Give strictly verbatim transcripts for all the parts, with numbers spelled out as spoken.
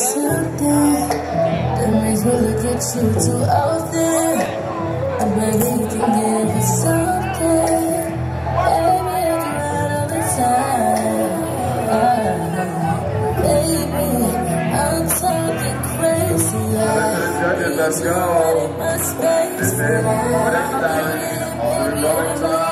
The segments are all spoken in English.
something that makes me look at you too often. I'm begging you can give me something. Baby, I can ride all the time. Uh, baby, I'm talking crazy. Let's go. My space, this is what it's done. All the going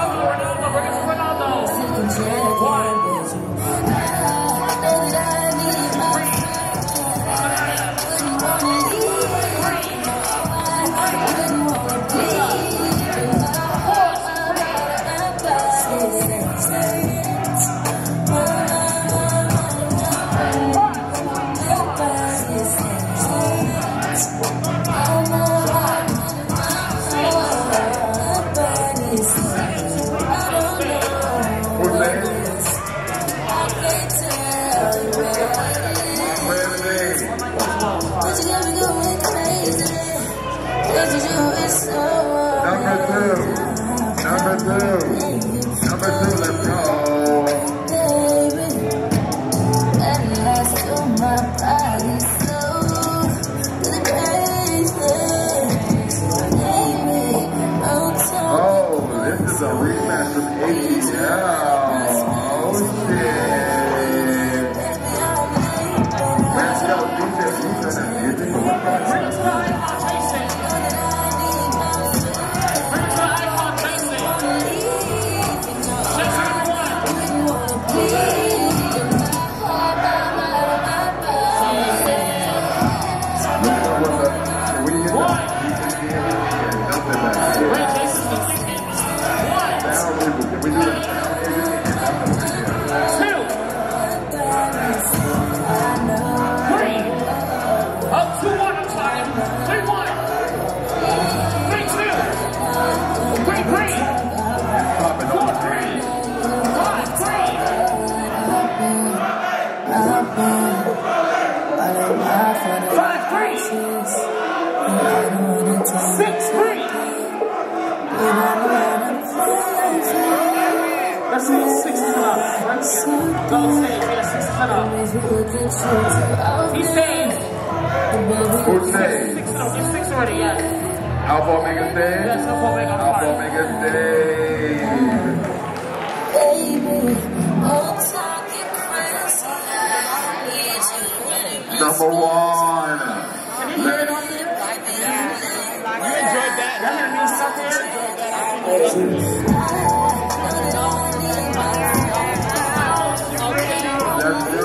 He's saying. Who's saying? Six, no, he's six already, yeah. Alpha Omega stage? Yes, Alpha Omega. Alpha Omega stage. Number one. Can you hear it out there? You enjoyed that? That had music out there? Let's go.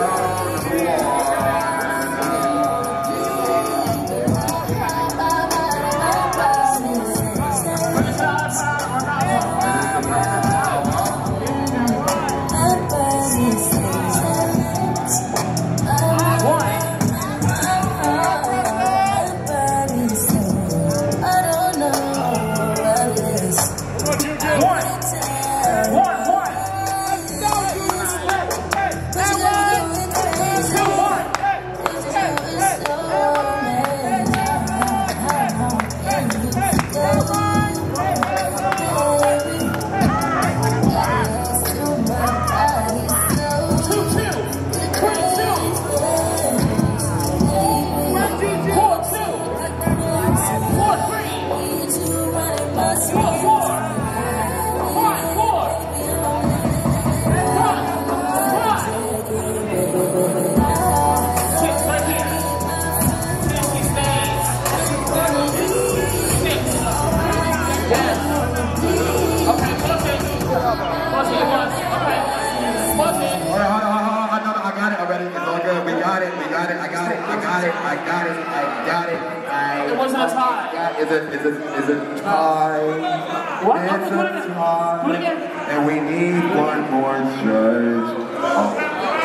Is it, is it, is it time? What? It's Okay, a put it again. time. Put it again. And we need one more judge. Oh.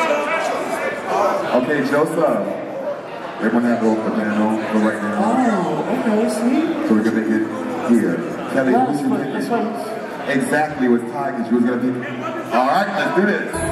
Okay, Joseph. We're going to have to open the panel for right now. Oh, okay, sweet. So we can make it here. Kelly, Yeah, who's you that's thinking? right. Exactly, it was Ty, because she was going to pick. All right, let's do this. Hold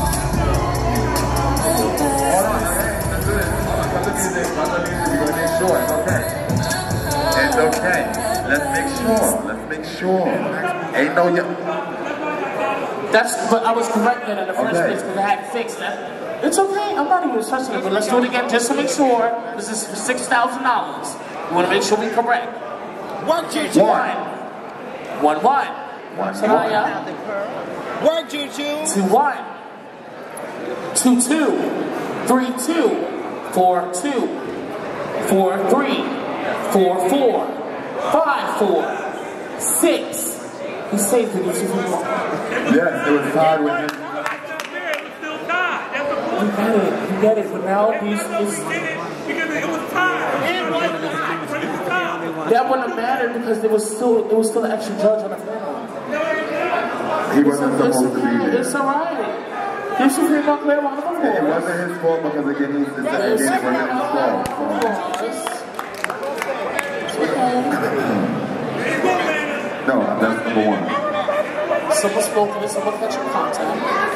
on, okay, let's do this. Hold on, cut the music, cut the music. We're going to make sure it's okay. It's okay. Let's make sure. Let's make sure. Ain't no... That's, but I was corrected in the first Okay. place because I had to fix that. It's okay, I'm not even stressing it, but let's do it again just to make sure. This is for six thousand dollars. We want to make sure we correct. Work, Juju. One. One, one. One, Soraya. Work, Juju. Two, one. Two, two. Three, two. Four, two. Four, three. Four, four. Five, four. Six. He saved it. He's Yes, it was tied with him. You get it, you get it, but now these, this, Because it was tied. It was tied, but it was tied. that wouldn't have mattered because there was still, it was still an extra judge on the panel. He wasn't It's, supposed to be okay, there. it's alright. Give Supreme Court clear on the floor. It wasn't his fault because again, he's the second It's game for him to fall. No, that's number one. Simple spoken and simple catch of contact.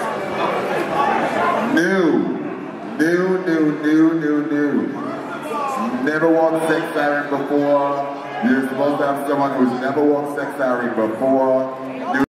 New. New, new, new, new, new. Never walked sex siren before. You're supposed to have someone who's never walked sex siren before.